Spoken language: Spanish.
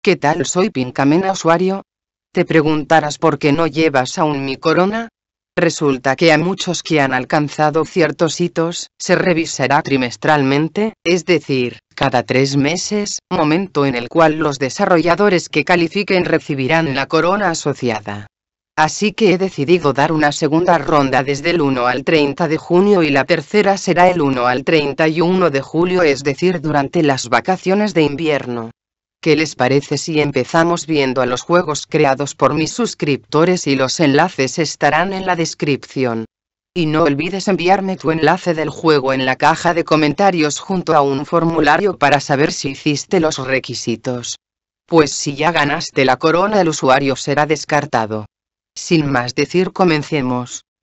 ¿Qué tal? Soy Pincamena usuario. Te preguntarás por qué no llevas aún mi corona. Resulta que a muchos que han alcanzado ciertos hitos, se revisará trimestralmente, es decir, cada 3 meses, momento en el cual los desarrolladores que califiquen recibirán la corona asociada. Así que he decidido dar una segunda ronda desde el 1 al 30 de junio y la tercera será el 1 al 31 de julio, es decir, durante las vacaciones de invierno. ¿Qué les parece si empezamos viendo a los juegos creados por mis suscriptores? Y los enlaces estarán en la descripción. Y no olvides enviarme tu enlace del juego en la caja de comentarios junto a un formulario para saber si hiciste los requisitos. Pues si ya ganaste la corona, el usuario será descartado. Sin más decir, comencemos.